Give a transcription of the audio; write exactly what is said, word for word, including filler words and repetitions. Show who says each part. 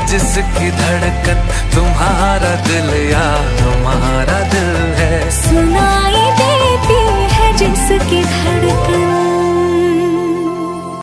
Speaker 1: जिसकी धड़कन तुम्हारा दिल या हमारा दिल है।
Speaker 2: सुनाई देती है जिसकी धड़कन